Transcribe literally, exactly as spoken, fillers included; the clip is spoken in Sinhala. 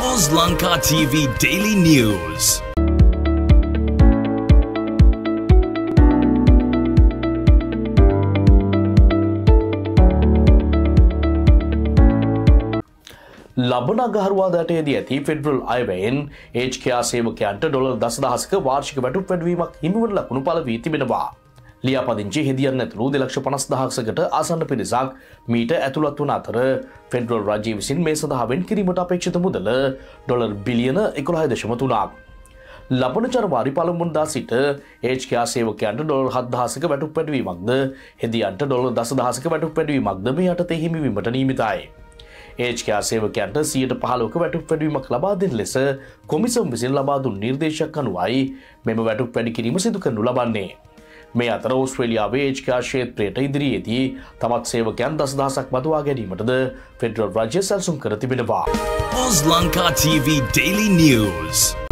Lanka T V Daily News. ලබන අගහරුවාදාටදී ඇති ෆෙඩරල් අයවැයෙන් ඒච් කේ ආර් සේවකයන්ට ඩොලර් දසදහසක වාර්ෂික වැටුප් වැඩිවීමක් හිමිවන ලකුණු පළ වී තිබෙනවා. ලියාපදිංචි හෙදියන් ඇතුළු දෙලක්ෂ පනස් දහසකට ආසන්න පිරිසක් මීට ඇතුළත් වන අතර ෆෙඩරල් රාජ්‍ය විසින් මේ සඳහා වෙන් කිරීමට අපේක්ෂිත මුදල ඩොලර් බිලියන එකොළහ දශම තුනක්. ලබන ජනවාරි පළමුවනදා සිට ඒච් කේ ආර් සේවකයන්ට ඩොලර් හත්දහසක වැටුප් වැඩිවීමක්ද හෙදියන්ට ඩොලර් දසදහසක වැටුප් වැඩිවීමක්ද මේ යටතේ හිමිවීමට නියමිතයි. ඒච් කේ ආර් සේවකයන්ට සියයට පහළොවක වැටුප් වැඩිවීමක් ලබා දෙන ලෙස කොමිසම් විසින් ලබා දුන් නිර්දේශයක් අනුවයි මෙම වැටුප් වැඩි කිරීම සිදු කරනු ලබන්නේ. මේ අතර ඕස්ට්‍රේලියාවේ ඒච් කේ ආර් ක්ෂේත්‍රයට ඉදිරියේදී තවත් සේවකයන් දසදහසක් බදවා ගැනීමටද ෆෙඩරල් රාජ්‍ය සැලසුම් කර තිබෙනවා. Lanka T V Daily News.